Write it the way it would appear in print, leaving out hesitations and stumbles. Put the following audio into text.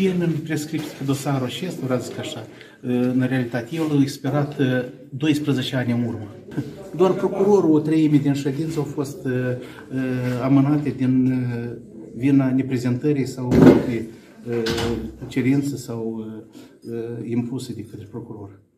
termenul prescris pe dosarul acesta, vreau să zic așa, în realitate, eu l-am sperat 12 ani în urmă. Doar procurorul, o treime din ședințe au fost amânate din vina neprezentării sau de cerință sau impuse de către procuror.